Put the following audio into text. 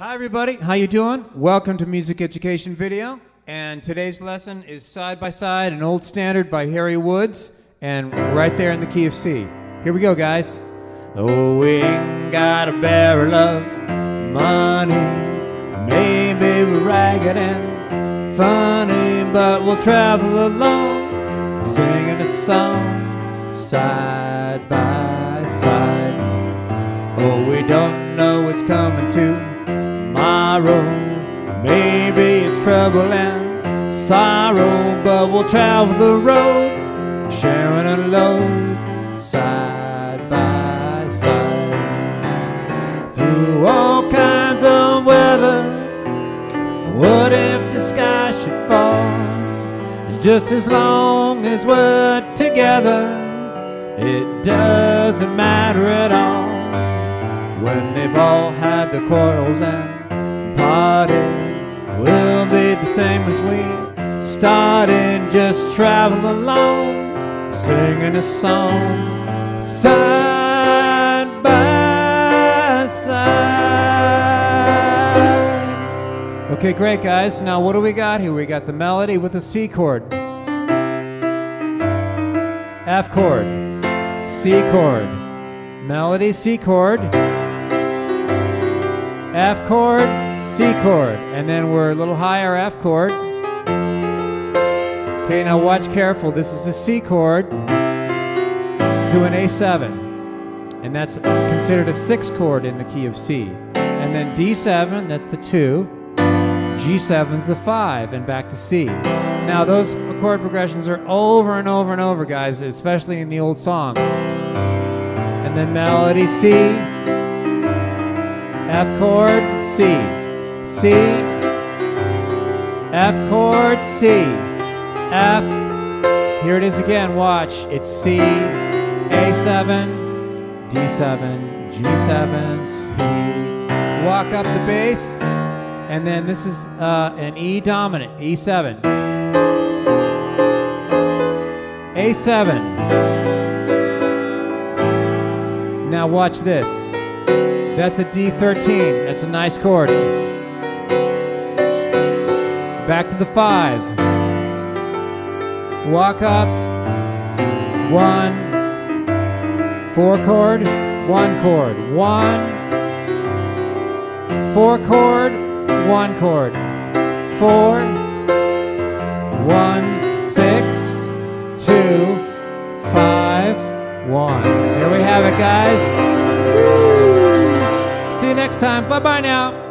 Hi everybody, how you doing? Welcome to Music Education Video, and today's lesson is Side by Side, an old standard by Harry Woods, and right there in the key of C. Here we go, guys. Oh, we ain't got a barrel of money, maybe we're ragged and funny, but we'll travel along, singing a song, side by side. Oh, we don't know what's coming tomorrow, maybe it's trouble and sorrow, but we'll travel the road, sharing a load, side by side. Through all kinds of weather, what if the sky should fall? Just as long as we're together, it doesn't matter at all. When they've all had their quarrels and parted, we'll be the same as we started. Just travel along, singing a song, side by side. Okay, great, guys. Now what do we got here? We got the melody with a C chord, F chord, C chord, melody, C chord, F chord, C chord, and then we're a little higher, F chord. Okay, now watch careful. This is a C chord to an A7, and that's considered a 6 chord in the key of C. And then D7, that's the 2, G7's the 5, and back to C. Now those chord progressions are over and over and over, guys, especially in the old songs. And then melody, C, F chord, C, C, F chord, C, F, here it is again, watch, it's C, A7, D7, G7, C, walk up the bass, and then this is an E dominant, E7, A7, now watch this. That's a D13. That's a nice chord. Back to the 5. Walk up. 1. 4 chord. 1 chord. 1. 4 chord. 1 chord. 4. 1. 6. 2. 5. 1. There we have it, guys. See you next time. Bye-bye now.